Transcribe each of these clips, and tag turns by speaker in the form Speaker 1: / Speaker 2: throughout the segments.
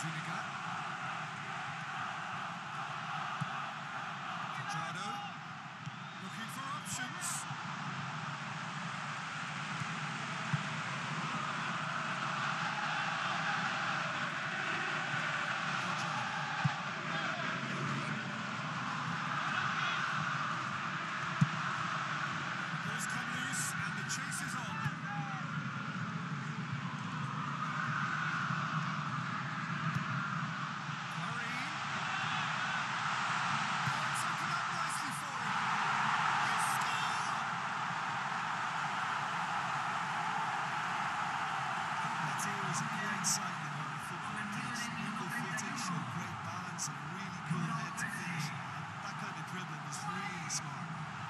Speaker 1: Vinegar. Quadrado. Looking for options. Ball's come loose and the chase is on. Exciting on the football pitch. Nimble footing, showed great balance and really cool head to finish. That kind of dribbling was really smart.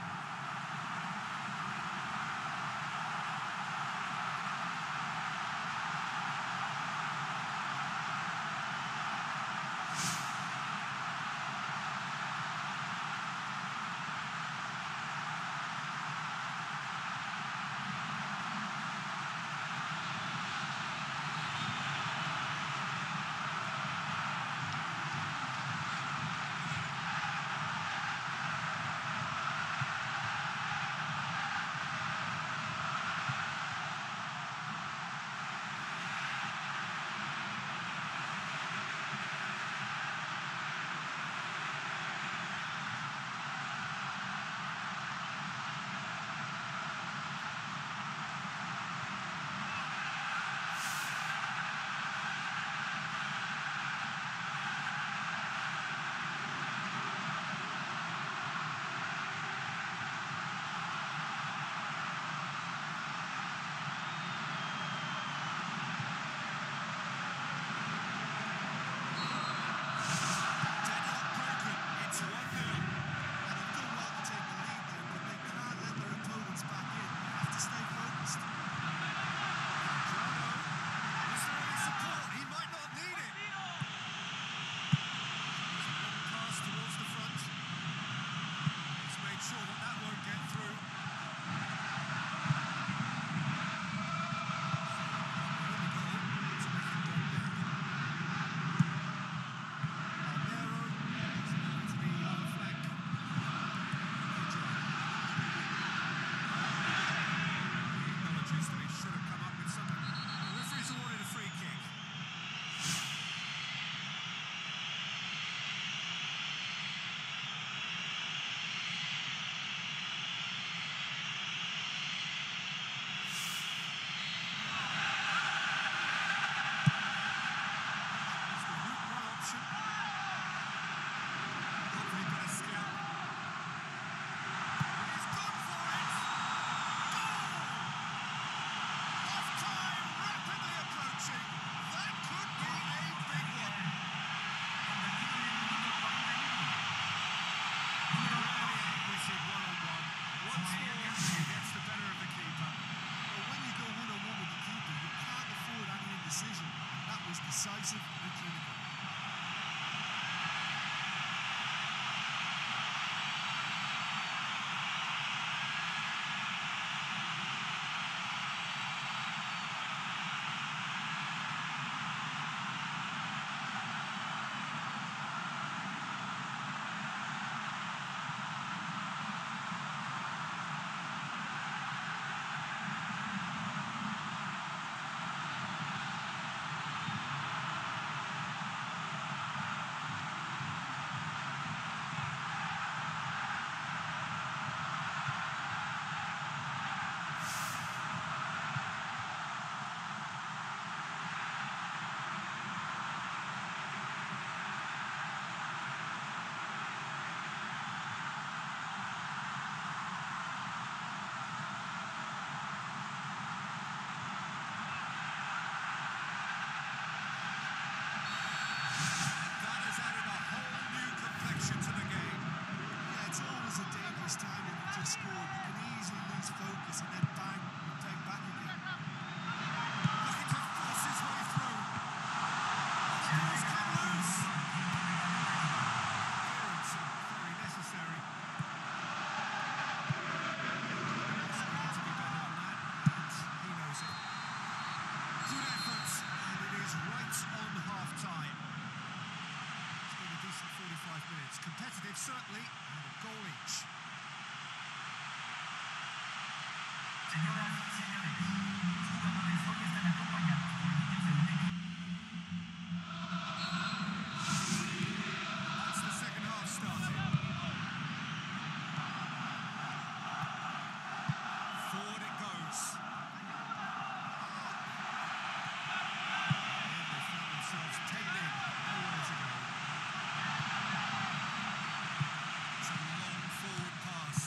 Speaker 1: Decisive and clinical. positive, certainly, and a goal each.
Speaker 2: Señoras y señores, los jugadores hoy están acompañados por niños de un equipo.
Speaker 1: That's the second half started. Forward it goes. And they found themselves penned in. Nowhere to go. It's a long forward pass.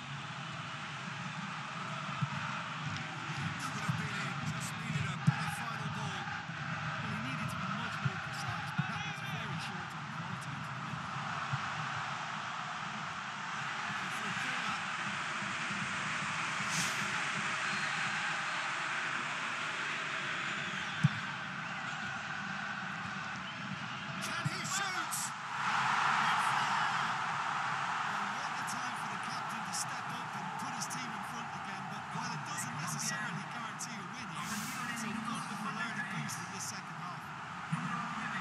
Speaker 1: Could have been in. Just needed a better final ball.
Speaker 3: Well, he needed to be much more precise, but that was very short on quality.
Speaker 1: For a corner. Can he shoot? Well, what a time for the captain to step up and put his team in front again, but while it doesn't necessarily guarantee a win here, it's a wonderful early boost in this second half.
Speaker 2: Número 9.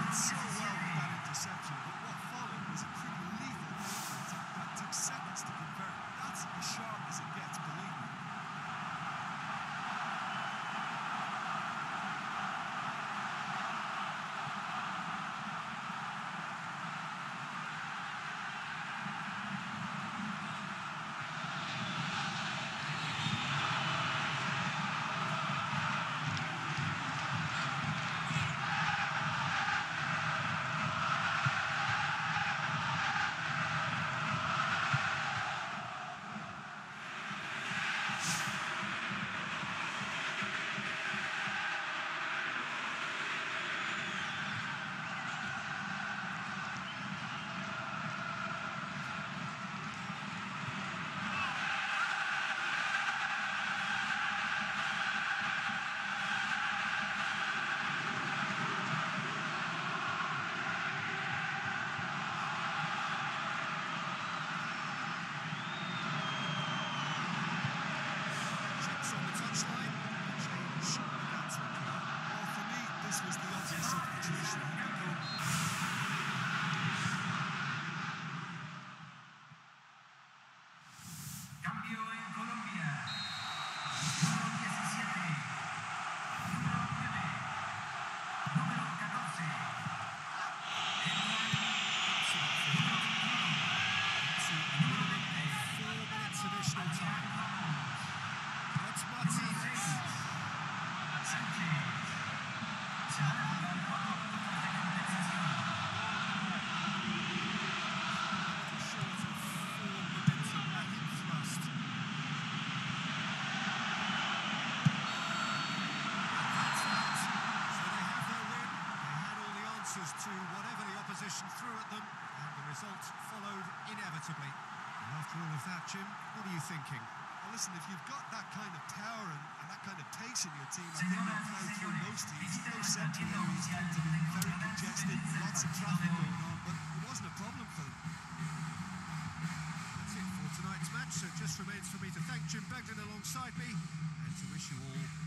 Speaker 1: did so well with that interception, but what followed was a pretty lethal movement that took seconds to convert. That's as sharp as it gets, believe me.
Speaker 2: Cambio en Colombia. Número 17. Número 9. Número 14. Número 20.
Speaker 1: 4 minutes additional time. That's Martinez.
Speaker 2: Sánchez. Se van a jugar 4 minutos de compensación.
Speaker 1: Short of forward momentum, lacking thrust. That's that. So they have their win. They had all the answers to whatever the opposition threw at them, and the result followed inevitably. And after all of that, Jim, what are you thinking? Well, listen, if you've got that kind of power and that kind of pace in your team, I think you'll plow through most teams. Those central areas tend to be very congested, lots of traffic going on, but it wasn't a problem for them. That's it for tonight's match, so it just remains for me to thank Jim Begden alongside me and to wish you all